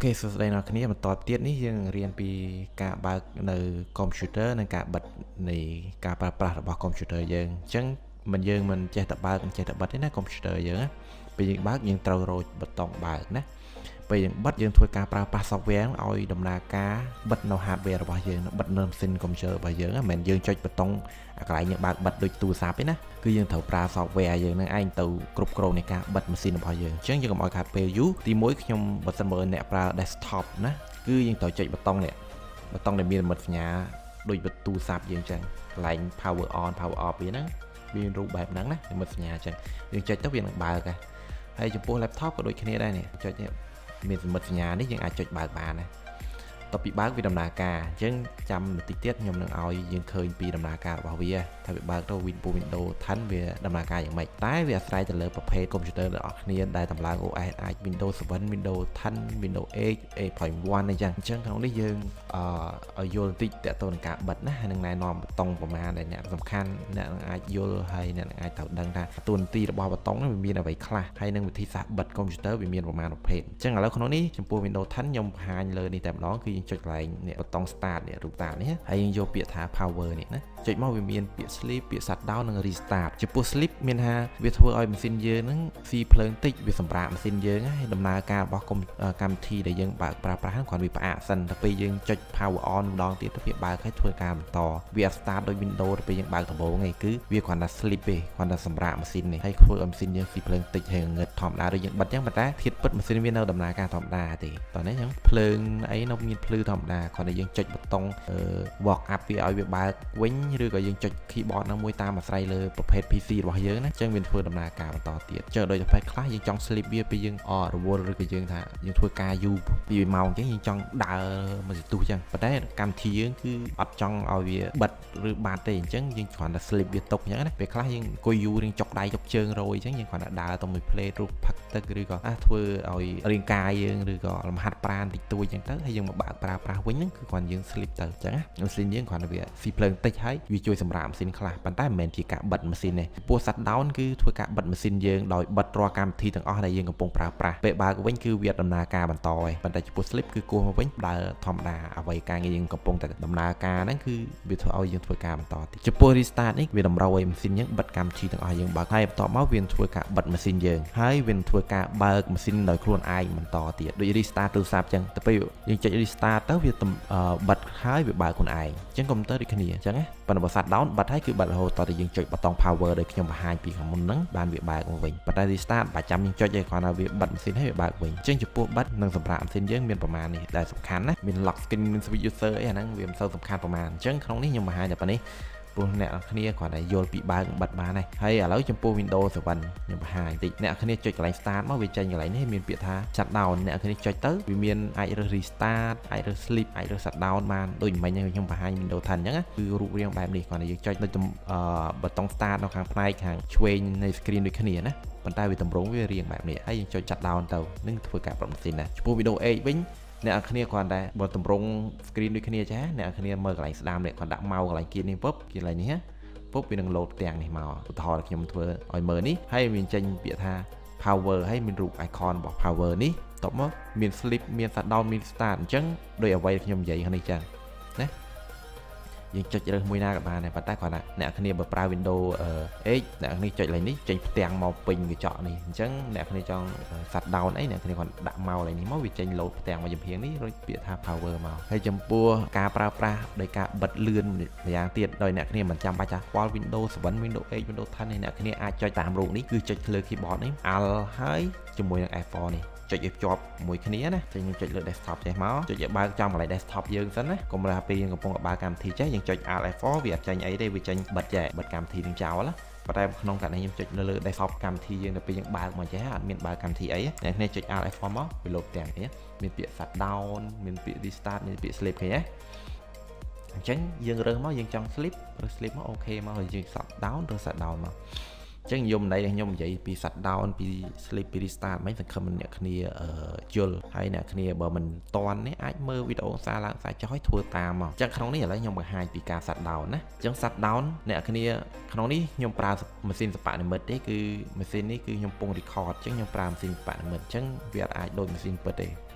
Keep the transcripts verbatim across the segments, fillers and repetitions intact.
เคសួស្តីអ្នកគ្នាបន្តទៀតនេះយើងរៀនពីការបើកនៅ computer និងការបិទនៃការប្រើប្រាស់របស់ computer យើងអញ្ចឹងមិនយើងមិនចេះតែបើកមិនចេះតែបិទទេណា computer យើងណាពេលយើងបើកយើងត្រូវរកប៊ូតុងបើកណាពេលយើងបិទយើងធ្វើការប្រើប្រាស់ software ឲ្យដំណើរការបិទនៅ hardware របស់យើងបិទនៅម៉ាស៊ីន computer របស់យើងមិនមែនយើងចុចប៊ូតុងអាកន្លែងយើងបើកបិទដូចទូរស័ព្ទទេណាគឺយើងត្រូវប្រើ software យើងនឹងឯងទៅគ្រប់គ្រងនៃការបិទម៉ាស៊ីនរបស់យើងអញ្ចឹងយើងកុំឲ្យខាតពេលយូរទីមួយខ្ញុំបើសិនបើអ្នកប្រើ desktop ណាគឺយើងត្រូវចុចប៊ូតុងនេះប៊ូតុងដែលមានមិត្តសញ្ញាដូចប៊ូតុទូរស័ព្ទយើងអញ្ចឹងកន្លែង power on power off វាហ្នឹងវាមានរូបបែបហ្នឹងណាមិត្តសញ្ញាអញ្ចឹងយើងចុចទៅវានឹងបើកហើយចំពោះ laptop ក៏ដូចគ្នាដែរនេះចុចនេះមានសមិទ្ធសញ្ញានេះយើងអាចចុចបើកបានណាតពីបើកវាដំណើរការអញ្ចឹងចាំបន្តិចទៀតខ្ញុំនឹងឲ្យយើងឃើញពីដំណើរការរបស់វាថាវាបើកទៅ Windows 10វាដំណើរការយ៉ាងម៉េចតែវាអាស្រ័យទៅលើប្រភេទ computer របស់អ្នកគ្នាដែលតម្លើង អូ អេស អាច Windows เซเว่น Windows 10 Windows 8 8.1 អីចឹងអញ្ចឹងក្នុងនេះយើងអឺឲ្យយល់បន្តិចតទៅនឹងការបិទណាហើយនឹងណែនាំប៊ូតុងប្រមាណដែលអ្នកសំខាន់អ្នកនឹងអាចយល់ហើយអ្នកនឹងអាចត្រូវដឹងថាតួនាទីរបស់ប៊ូតុងនេះវាមានអ្វីខ្លះហើយនឹងវិធីសាស្ត្របិទ computer វាមានប្រមាណប្រភេទអញ្ចឹងឥឡូវក្នុងនេះចំពោះ Windows 10ខ្ញុំបង្ហាញលើនេះតែម្ដងគឺយើងចុចកន្លែងនេះប៊ូតុង start នេះរូបតានេះហើយយើងយកពាក្យថា power នេះណាចុចមកវាមានពាក្យ sleep ពាក្យ shutdown និង restart ចំពោះ sleep មានថាវាធ្វើឲ្យម៉ាស៊ីនយើងហ្នឹងស៊ីភ្លើងតិចវាសម្រាប់ម៉ាស៊ីនយើងហើយដំណើរការរបស់កម្មវិធីដែលយើងបើកប្រើប្រាស់ហ្នឹងគ្រាន់វាផ្អាកសិនតែពេលយើងចុច power on ម្ដងទៀតទៅវាបើកហើយធ្វើការបន្តវាអត់ start ដូច Windows ទៅពេលយើងបើកដំបូងឯងគឺវាគ្រាន់តែ sleep ទេគ្រាន់តែសម្រាប់ម៉ាស៊ីននេះហើយធ្វើឲ្យម៉ាស៊ីនយើងស៊ីភ្លើងតិចហើយងឹតធម្មតាដូចយើងបិទអញ្ចឹងប៉ុន្តែធាតុពិតម៉ាស៊ីនវានៅដំណើរការធម្មតាទេតោះនេះអញ្ចឹងភ្លើងអីនៅមានភ្លឺធម្មតាគ្រាន់តែយើងចុចប៊ូតុង walk up វាឲ្យវាបើកវិញឬក៏យើងចុច keyboard ណាមួយតាមអាស្រ័យលើប្រភេទ pê xê របស់យើងណាអញ្ចឹងវាធ្វើដំណើរការបន្តទៀតចុះដូចតែខ្លះយើងចង់ sleep វាពេលយើងអរវល់ឬក៏យើងថាយើងធ្វើការយូរពីម៉ោងអញ្ចឹងយើងចង់ដើរមកទស្សអញ្ចឹងប៉ុន្តែកម្មវិធីយើងគឺអត់ចង់ឲ្យវាបិទឬបាត់ទេអញ្ចឹងយើងគ្រាន់តែ sleep វាទុកអញ្ចឹងណាពេលខ្លះយើងអង្គុយយូររៀងចុកដៃចុកជើងរយអញ្ចឹងយើងគ្រាន់តែដើរទៅមួយ plate រូបផឹកទឹកឬក៏ធ្វើឲ្យរាងកាយយើងឬក៏លំហាត់ប្រាណតិចតួចអញ្ចឹងទៅហើយយើងមកបើកប្រើប្រាស់វិញហ្នឹងគឺគ្រាន់យើង sleep ទៅអញ្ចឹងណាម៉ាស៊ីនយើងគ្រាន់តែវាស៊ីភ្លើងតិចហើយវាជួយសម្រាប់ម៉ាស៊ីនខ្លះប៉ុន្តែមិនមែនជាការបិទម៉ាស៊ីនទេពោះ shutdown គឺធ្វើការបិទម៉ាស៊ីនយើងដោយបិទរាល់កម្មវិធីទាំងអស់ដែលយើងកំពុងប្រើប្រាស់ពេលបើកវិញគឺវាដំណើរការបន្តហើយប៉ុន្តែចំពោះ sleep គឺគោះមកវិញដើរធម្មតាអ្វីការងារយើងកំពុងតែដំណើរការហ្នឹងគឺវាធ្វើឲ្យយើងធ្វើការបន្តទៀតចំពោះ restart នេះវាតម្រូវឲ្យម៉ាស៊ីនយើងបិទកម្មវិធីទាំងអស់យើងបើកហើយបន្ទាប់មកវាធ្វើការបិទម៉ាស៊ីនយើងហើយវាធ្វើការបើកម៉ាស៊ីនដោយខ្លួនឯងបន្តទៀតដូច restart ទូរស័ព្ទអញ្ចឹងទៅពេលយើងចុច restart ទៅវាបិទហើយវាបើកខ្លួនឯងអញ្ចឹងកុំព្យូទ័រដូចគ្នាអញ្ចឹងណាប៉ុន្តែបើ shutdown បិទហើយគឺបិទរហូតតទៅយើងចុចប៊ូតុង power ដែលខ្ញុំបង្ហាញពីខាងមុនហ្នឹងបានវាបើកមកវិញប៉ុន្តែ restart បើចាំយើងចុចឯគ្រាន់តែវាបិទម៉ាស៊ីនហើយវាបើកវិញអញ្ចឹងចំពោះបិទនិងសម្រាប់ម៉ាស៊ីនយើងមានប្រមាណនេះដែលសំខាន់ណាមាន lock screen មាន switch user អីអាហ្នឹងវាមិនសូវសំខាន់ប្រមាណអញ្ចឹងក្នុងនេះខ្ញុំបង្ហាញតែប៉ុណ្នេះព្រោះអ្នកគ្នាគ្រាន់តែយល់ពីបើកបិទបានហើយហើយឥឡូវចំពោះ Windows เซเว่นខ្ញុំបង្ហាញតិចអ្នកគ្នាចុចកន្លែង start មកវាចេញកន្លែងនេះមានពាក្យថា shutdown អ្នកគ្នាចុចទៅវាមានអាចរើស restart អាចរើស sleep អាចរើស shutdown បានដូចមិញខ្ញុំបង្ហាញ Windows 10អញ្ចឹងគឺរូបរាងបែបនេះគ្រាន់តែយើងចុចនៅប៊ូតុង start នៅខាងផ្នែកខាងឆ្វេងនៃ screen ដូចគ្នាណាប៉ុន្តែវាតម្រង់វារាងបែបនេះហើយយើងចុច shutdown ទៅនឹងធ្វើការបិទម៉ាស៊ីនណាចំពោះ Windows 8វិញអ្នកគ្នាគ្រាន់តែបើតម្រង់ screen ដូចគ្នាចាអ្នកគ្នាមើលកន្លែងស្ដាមនេះគ្រាន់ដាក់ mouse កន្លែងគៀននេះពុបកន្លែងនេះណាពុបវានឹង load ទាំងនេះមកឧទាហរណ៍ខ្ញុំធ្វើឲ្យមើលនេះហើយមានចេញពាក្យថា power ហើយមានរូប icon របស់ power នេះតបមកមាន sleep មាន shutdown មាន start អញ្ចឹងដោយអ្វីខ្ញុំនិយាយខាងនេះចឹងណាយើងចុចរើសមួយណាក៏បានដែរប៉ុន្តែគ្រាន់តែអ្នកគ្នាបើប្រើ Windows 8 អ្នកគ្នាចុចលេខនេះចេញផ្ទាំងមកពេញកញ្ចក់នេះអញ្ចឹងអ្នកគ្នាចង់ shutdown អីអ្នកគ្នាគ្រាន់ដាក់មកលេខនេះមកវាចេញ load ផ្ទាំងមកចំហៀងនេះរួចពាក្យថា power មកហើយចំពោះការប្រើប្រាស់ដោយការបិទលឿនម្យ៉ាងទៀតដោយអ្នកគ្នាមិនចាំបាច់ថាខ្វល់ Windows เซเว่น Windows 8 Windows 10នេះអ្នកគ្នាអាចចុចតាមរូបនេះគឺចុចលើ keyboard នេះ Alt ហើយជាមួយនឹង F ហ្វ័រ នេះចុចឲ្យភ្ជាប់មួយគ្នាណាចេញយើងចុចលើ desktop ចេះមកចុចឲ្យបើកចំកន្លែង desktop យើងសិនណាកុំថាពេលយើងកំពុងបើកកម្មវិធីចេះយើងចុច Alt ហ្វ័រ វាអត់ចេញអីទេវាចេញបិទចេះបិទកម្មវិធីនឹងចោលណាប៉ុន្តែក្នុងករណីខ្ញុំចុចនៅលើ desktop កម្មវិធីយើងទៅពេលយើងបើកមកចេះអត់មានបើកកម្មវិធីអីអ្នកគ្នាចុច Alt ហ្វ័រ មកវាលោតទាំងគ្នាមានពាក្យ shutdown មានពាក្យ restart មានពាក្យ sleep ឃើញទេអញ្ចឹងយើងរើសមកយើងចង់ sleep រើស sleep មកអូខេមកហើយយើង shutdown រើស shutdown មកអញ្ចឹងយមន័យខ្ញុំនិយាយពី shutdown ពី sleep ពី restart មិនសង្ឃឹមអ្នកគ្នាយល់ហើយអ្នកគ្នាបើមិនតន់នេះអាចមើលវីដេអូសារឡើងសារចុះឲ្យធ្វើតាមមកអញ្ចឹងក្នុងនេះឥឡូវខ្ញុំបង្ហាញពីការ shutdown ណាអញ្ចឹង shutdown អ្នកគ្នាក្នុងនេះខ្ញុំប្រើម៉ាស៊ីនសិប្បនិម្មិតទេគឺម៉ាស៊ីននេះគឺខ្ញុំពង record អញ្ចឹងខ្ញុំប្រើម៉ាស៊ីនសិប្បនិម្មិតអញ្ចឹងវាអាចដូចម៉ាស៊ីនពិតទេបើ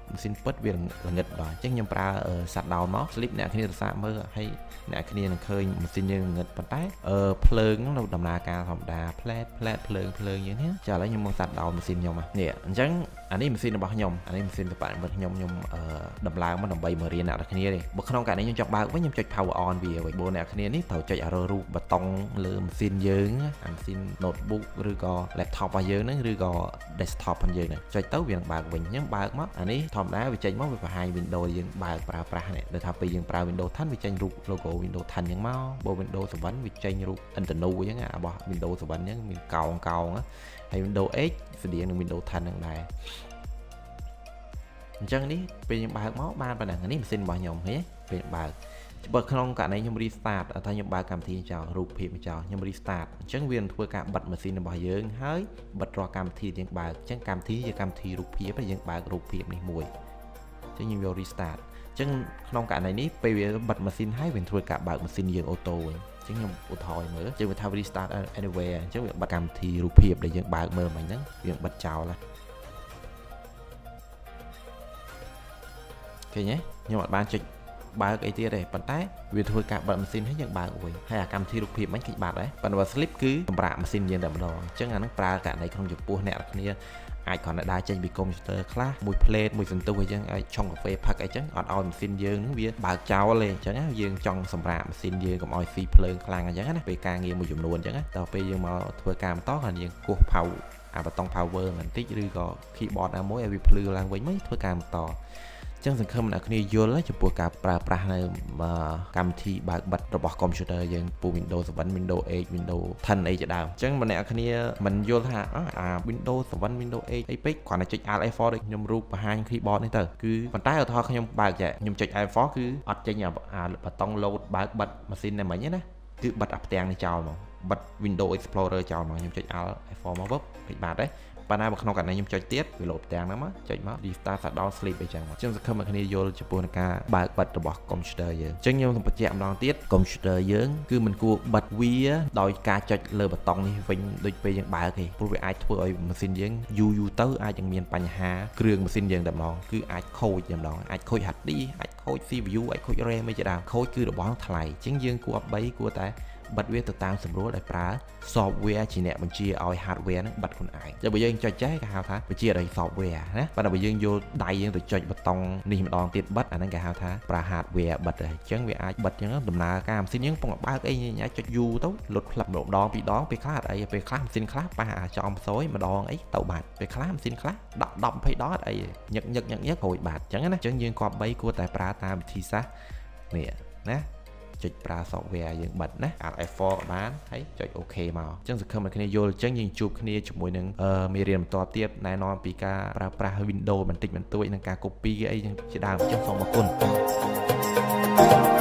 ម៉ាស៊ីនពិតវាល្ងឹតដល់អញ្ចឹងខ្ញុំប្រើ shutdown មក sleep អ្នកគ្នារសាមើលហើយអ្នកគ្នានឹងឃើញម៉ាស៊ីនយើងល្ងឹតប៉ុន្តែអឺភ្លើងនៅដំណើរការធម្មតា flat flat ភ្លើងភ្លើងយ៉ាងនេះចាឥឡូវខ្ញុំមក shutdown ម៉ាស៊ីនខ្ញុំនេះអញ្ចឹងអានេះម៉ាស៊ីនរបស់ខ្ញុំអានេះម៉ាស៊ីនសម្រាប់ខ្ញុំខ្ញុំអឺដំឡើងមកដើម្បីមករៀនអ្នកគ្នានេះបើក្នុងករណីខ្ញុំចង់បើកវិញខ្ញុំចុច power on វាវិញបើអ្នកគ្នានេះត្រូវចុចអារូបប៊ូតុងលើម៉ាស៊ីនយើងអាម៉ាស៊ីន notebook ឬក៏ laptop របស់យើងហ្នឹងឬក៏ desktop របស់យើងហ្នឹងចុចទៅវានឹងបើកវិញអញ្ចឹងបើកមកអានេះធម្មតាវាចេញមកវាបង្ហាញ Windows យើងបើកប្រើប្រាស់នេះដូចថាពេលយើងប្រើ Windows 10វាចេញរូប logo Windows 10អញ្ចឹងមកបើ Windows សេវិនវាចេញរូប Intenu អញ្ចឹងរបស់ Windows សេវិនអញ្ចឹងមានកោងកោងហើយ Windows 8 ស្តៀងនឹង Windows 10ហ្នឹងដែរអញ្ចឹងនេះពេលយើងបើកមកបានប៉ុណ្ណឹងនេះម៉ាស៊ីនរបស់ខ្ញុំឃើញពេលបើកបើក្នុងករណីខ្ញុំ restart អត់ថាខ្ញុំបើកកម្មវិធីចោលរូបភាពចោលខ្ញុំ restart អញ្ចឹងវានឹងធ្វើការបិទម៉ាស៊ីនរបស់យើងហើយបិទរាល់កម្មវិធីយើងបើកអញ្ចឹងកម្មវិធីជាកម្មវិធីរូបភាពយើងបើករូបភាពនេះមួយអញ្ចឹងខ្ញុំយក restart អញ្ចឹងក្នុងករណីនេះពេលវាបិទម៉ាស៊ីនហើយវាធ្វើការបើកម៉ាស៊ីនយើងអូតូវិញអញ្ចឹងខ្ញុំឧទាហរណ៍មើលអញ្ចឹងវាថា restart anywhere អញ្ចឹងវាបិទកម្មវិធីរូបភាពដែលយើងបើកមើលមិញហ្នឹងវាបិទចោលហើយឃើញទេខ្ញុំអត់បានចុចបើកអីទៀតទេប៉ុន្តែវាធ្វើការបិទម៉ាស៊ីនឲ្យយើងបើកវិញហើយអាកម្មវិធីរូបភាពមិនគេបាត់ដែរប៉ុន្តែ slip គឺសម្រាប់ម៉ាស៊ីនយើងតែម្ដងអញ្ចឹងអានឹងប្រើករណីក្នុងចំពោះអ្នកគ្នាអាចគ្រាន់តែដើរចេញពីកុំព្យូទ័រខ្លះមួយ plate មួយសន្ទុះអីចឹងឲ្យឆុងកាហ្វេផឹកអីចឹងអត់ឲ្យម៉ាស៊ីនយើងនឹងវាបើកចោលទេអញ្ចឹងយើងចង់សម្រាប់ម៉ាស៊ីនយើងកុំឲ្យស៊ីភ្លើងខ្លាំងអញ្ចឹងណាពេលការងារមួយចំនួនអញ្ចឹងដល់ពេលយើងមកធ្វើការបន្តគាត់យើងគោះ power អាប៊ូតុង power បន្តិចឬក៏ keyboard ណាមួយឲ្យវាភ្លឺឡើងវិញមកធ្វើការបន្តចឹងសង្ឃឹមអ្នកគ្នាយល់ចំពោះការប្រើប្រាស់នៅកម្មវិធីបើកបិទរបស់ computer យើងពូ Windows សេវិន Windows 8 Windows 10អីជាដើមអញ្ចឹងម្នាក់គ្នាមិនយល់ថាអា Windows សេវិន Windows 8អីពេកគ្រាន់តែចុច Alt អេហ្វ ដូចខ្ញុំរូបបង្ហាញ keyboard នេះទៅគឺប៉ុន្តែឧទាហរណ៍ខ្ញុំបើកចាខ្ញុំចុច Alt អេហ្វ គឺអត់ចេញអាប៊ូតុង load បើកបិទម៉ាស៊ីនតែមិញណាគឺបិទអាផ្ទាំងនេះចោលមកបិទ Windows Explorer ចោលមកខ្ញុំចុច Alt អេហ្វ មកปุ๊បពេចបាត់ទេប៉ុន្តែបើក្នុងករណីខ្ញុំចុចទៀតវាលោតទាំងហ្នឹងមកចុចមក restart shutdown sleep អីចឹងមកអញ្ចឹងសង្ឃឹមអ្នកគ្នាយល់ចំពោះនឹងការបើកបិទរបស់ computer យើងអញ្ចឹងខ្ញុំសូមបញ្ជាក់ម្ដងទៀត computer យើងគឺមិនគួរបិទវាដោយការចុចលើប៊ូតុងនេះវិញដូចពេលយើងបើកទេព្រោះវាអាចធ្វើឲ្យម៉ាស៊ីនយើងយូរយូរទៅអាចនឹងមានបញ្ហាគ្រឿងម៉ាស៊ីនយើងតែម្ដងគឺអាចខូចតែម្ដងអាចខូច ហាត់ឌី អាចខូច C P U អាចខូច RAM អីជាដើមខូចគឺរបស់ថ្លៃអញ្ចឹងយើងគួរអត់បីគួរតែបិទវាទៅតាមស្រួលដោយប្រើ software ជាអ្នកបញ្ជាឲ្យ hardware ហ្នឹងបិទខ្លួនឯងតែបើយើងចុចចេះគេហៅថាបញ្ជាដោយ software ណាប៉ុន្តែបើយើងយកដៃយើងទៅចុចប៊ូតុងនេះម្ដងទៀតបិទអាហ្នឹងគេហៅថាប្រើ hardware បិទហើយអញ្ចឹងវាអាចបិទអញ្ចឹងដំណើរការម៉ាស៊ីនយើងពងបើកអីអាចចុចយូរទៅលុតផ្លឹបម្ដងពីរដងពេលខ្លះអត់អីពេលខ្លះម៉ាស៊ីនខ្លះប៉ះអាចអំសោយម្ដងអីទៅបាត់ពេលខ្លះម៉ាស៊ីនខ្លះដក 10 20ដងអត់អីញឹកញឹកញឹកញឹករួចបាត់អញ្ចឹងណាអញ្ចឹងយើងគប្បីគួរតែប្រើតាមវិធីសាស្ត្រនេះណាចុចប្រើ software យើងបិទណា Alt អេហ្វ ក៏បានហើយចុច OK មកអញ្ចឹងសង្ឃឹមអ្នកគ្នាយល់អញ្ចឹងយើងជួបគ្នាជាមួយនឹងមេរៀនបន្តទៀតណែនាំពីការប្រើប្រាស់ Windows បន្តិចបន្តួចនិងការ copy អីជាដើមអញ្ចឹងសូមអរគុណ